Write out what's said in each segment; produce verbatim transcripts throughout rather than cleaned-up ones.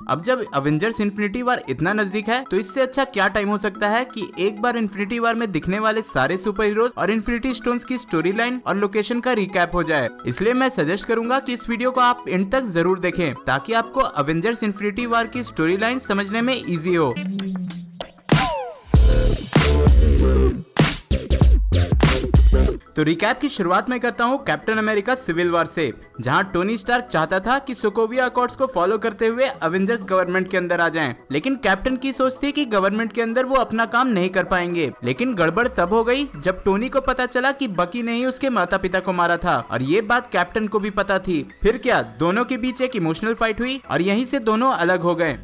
अब जब Avengers Infinity war इतना नजदीक है तो इससे अच्छा क्या टाइम हो सकता है कि एक बार इन्फिनिटी वॉर में दिखने वाले सारे सुपर हीरोज और इन्फिनिटी स्टोन्स की स्टोरी लाइन और लोकेशन का रिकैप हो जाए। इसलिए मैं सजेस्ट करूंगा कि इस वीडियो को आप एंड तक जरूर देखें ताकि आपको अवेंजर्स इन्फिनिटी वॉर की स्टोरी लाइन समझने में इजी हो। तो रिकैप की शुरुआत में करता हूँ कैप्टन अमेरिका सिविल वॉर से, जहाँ टोनी स्टार्क चाहता था कि सोकोविया अकॉर्ड्स को फॉलो करते हुए अवेंजर्स गवर्नमेंट के अंदर आ जाएं। लेकिन कैप्टन की सोच थी कि गवर्नमेंट के अंदर वो अपना काम नहीं कर पाएंगे। लेकिन गड़बड़ तब हो गई जब टोनी को पता चला कि बकी ने ही उसके माता पिता को मारा था और ये बात कैप्टन को भी पता थी। फिर क्या, दोनों के बीच एक इमोशनल फाइट हुई और यहीं से दोनों अलग हो गए।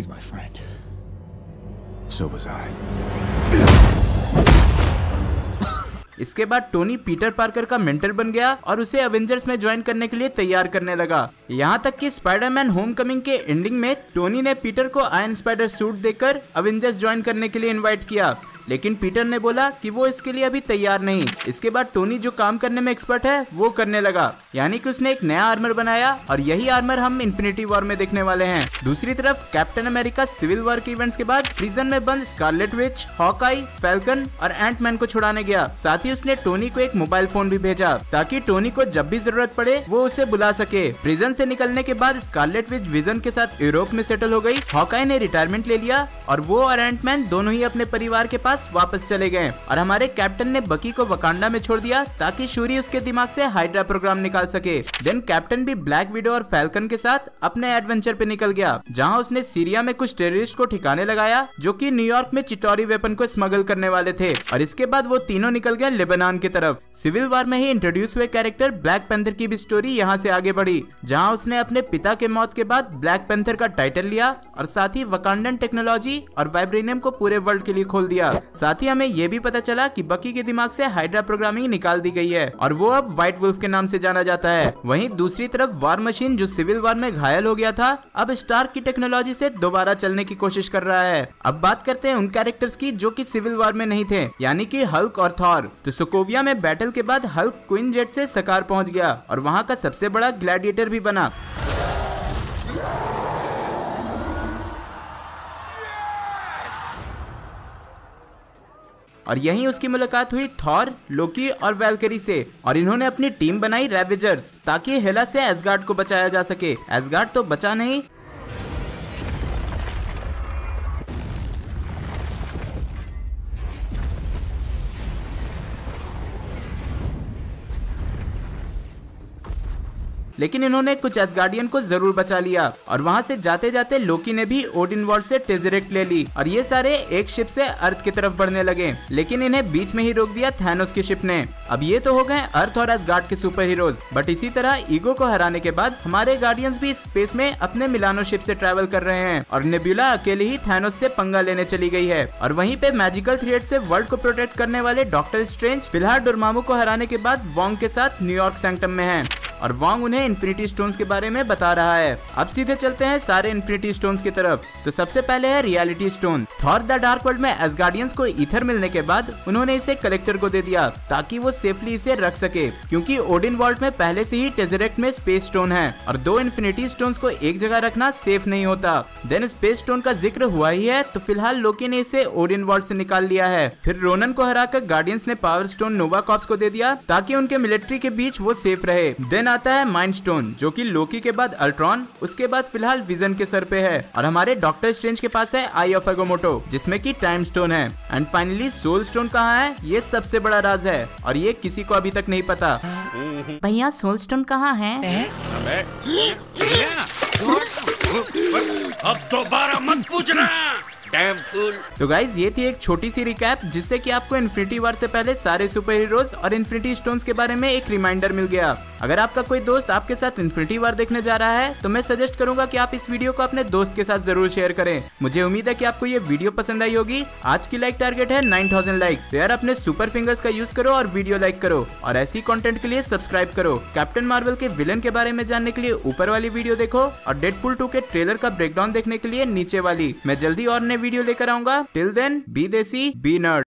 इसके बाद टोनी पीटर पार्कर का मेंटर बन गया और उसे अवेंजर्स में ज्वाइन करने के लिए तैयार करने लगा। यहाँ तक कि स्पाइडरमैन होमकमिंग के एंडिंग में टोनी ने पीटर को आयरन स्पाइडर सूट देकर अवेंजर्स ज्वाइन करने के लिए इनवाइट किया, लेकिन पीटर ने बोला कि वो इसके लिए अभी तैयार नहीं। इसके बाद टोनी जो काम करने में एक्सपर्ट है वो करने लगा, यानी कि उसने एक नया आर्मर बनाया और यही आर्मर हम इन्फिनिटी वॉर में देखने वाले हैं। दूसरी तरफ कैप्टन अमेरिका सिविल वॉर के इवेंट्स के बाद प्रिजन में बंद स्कारलेट विच, हॉकाई, फैल्कन और एंट मैन को छुड़ाने गया। साथ ही उसने टोनी को एक मोबाइल फोन भी भेजा ताकि टोनी को जब भी जरूरत पड़े वो उसे बुला सके। प्रिजन से निकलने के बाद स्कारलेट विच विजन के साथ यूरोप में सेटल हो गई। हॉकाई ने रिटायरमेंट ले लिया और वो और एंट मैन दोनों ही अपने परिवार के पास वापस चले गए और हमारे कैप्टन ने बकी को वकांडा में छोड़ दिया ताकि शूरी उसके दिमाग से हाइड्रा प्रोग्राम निकाल सके। देन कैप्टन भी ब्लैक विडो और फैल्कन के साथ अपने एडवेंचर पे निकल गया, जहां उसने सीरिया में कुछ टेररिस्ट को ठिकाने लगाया जो कि न्यूयॉर्क में चिटोरी वेपन को स्मगल करने वाले थे। और इसके बाद वो तीनों निकल गए लेबनान की तरफ। सिविल वॉर में ही इंट्रोड्यूस हुए कैरेक्टर ब्लैक पैंथर की भी स्टोरी यहाँ से आगे बढ़ी, जहाँ उसने अपने पिता के मौत के बाद ब्लैक पैंथर का टाइटल लिया और साथ ही वकांडन टेक्नोलॉजी और वाइब्रेनियम को पूरे वर्ल्ड के लिए खोल दिया। साथ ही हमें यह भी पता चला कि बकी के दिमाग से हाइड्रा प्रोग्रामिंग निकाल दी गई है और वो अब व्हाइट वुल्फ के नाम से जाना जाता है। वहीं दूसरी तरफ वार मशीन जो सिविल वॉर में घायल हो गया था, अब स्टार्क की टेक्नोलॉजी से दोबारा चलने की कोशिश कर रहा है। अब बात करते हैं उन कैरेक्टर्स की जो कि सिविल वॉर में नहीं थे, यानी कि हल्क और थॉर। तो सोकोविया में बैटल के बाद हल्क क्वीन जेट से सकार पहुंच गया और वहां का सबसे बड़ा ग्लैडिएटर भी बना। और यहीं उसकी मुलाकात हुई थॉर, लोकी और वैल्करी से और इन्होंने अपनी टीम बनाई रेवेजर्स ताकि हेला से एसगार्ड को बचाया जा सके। एसगार्ड तो बचा नहीं, लेकिन इन्होंने कुछ एसगार्डियन को जरूर बचा लिया और वहां से जाते जाते लोकी ने भी ओडिन वॉल्ट से टेज़रेक्ट ले ली और ये सारे एक शिप से अर्थ की तरफ बढ़ने लगे, लेकिन इन्हें बीच में ही रोक दिया थैनोस की शिप ने। अब ये तो हो गए अर्थ और एसगार्ड के सुपर हीरोज, बट इसी तरह ईगो को हराने के बाद हमारे गार्डियंस भी स्पेस में अपने मिलानो शिप से ट्रैवल कर रहे हैं और नेबुला अकेले ही थैनोस से पंगा लेने चली गई है। और वहीं पे मैजिकल थ्रेड से वर्ल्ड को प्रोटेक्ट करने वाले डॉक्टर स्ट्रेंज फिलहाल डोरमामू को हराने के बाद वोंग के साथ न्यूयॉर्क सैंक्टम में है और वोंग उन्हें इन्फिनिटी स्टोन्स के बारे में बता रहा है। अब सीधे चलते हैं सारे इन्फिनिटी स्टोन्स की तरफ। तो सबसे पहले है reality stone. Thor the Dark World में एसगार्डियंस को ईथर मिलने के बाद उन्होंने इसे कलेक्टर को दे दिया ताकि वो सेफली इसे रख सके, क्योंकि ओडिन वॉल्ट में पहले से ही टेज़रेक्ट में स्पेस स्टोन है और दो इन्फिनिटी स्टोन्स को एक जगह रखना सेफ नहीं होता। देन स्पेस स्टोन का जिक्र हुआ ही है तो फिलहाल लोकी ने इसे ओडिन वॉल्ट से निकाल लिया है। फिर रोनन को हराकर गार्डियंस ने पावर स्टोन नोवा कॉर्प्स को दे दिया ताकि उनके मिलिट्री के बीच वो सेफ रहे। देन आता है माइंड स्टोन जो कि लोकी के बाद अल्ट्रॉन, उसके बाद फिलहाल विजन के सर पे है और हमारे डॉक्टर स्ट्रेंज के पास है आई ऑफ एगोमोटो जिसमें कि टाइम स्टोन है। एंड फाइनली सोल स्टोन कहाँ है, ये सबसे बड़ा राज है और ये किसी को अभी तक नहीं पता। भैया सोल स्टोन कहाँ है? अब दोबारा मत पूछना। Damn fool. तो गाइज ये थी एक छोटी सी रिकैप जिससे कि आपको इन्फिनिटी वॉर से पहले सारे सुपर हीरोज और इन्फिनिटी स्टोन्स के बारे में एक रिमाइंडर मिल गया। अगर आपका कोई दोस्त आपके साथ इन्फिनिटी वॉर देखने जा रहा है तो मैं सजेस्ट करूंगा कि आप इस वीडियो को अपने दोस्त के साथ जरूर शेयर करें। मुझे उम्मीद है कि आपको ये वीडियो पसंद आई होगी। आज की लाइक टारगेट है नाइन थाउजेंड लाइक्स, तो यार अपने सुपर फिंगर्स का यूज करो और वीडियो लाइक करो और ऐसी कंटेंट के लिए सब्सक्राइब करो। कैप्टन मार्वल के विलन के बारे में जानने के लिए ऊपर वाली वीडियो देखो और डेडपूल टू के ट्रेलर का ब्रेकडाउन देखने के लिए नीचे वाली। मैं जल्दी और नए वीडियो लेकर आऊंगा। Till then be desi be nerd.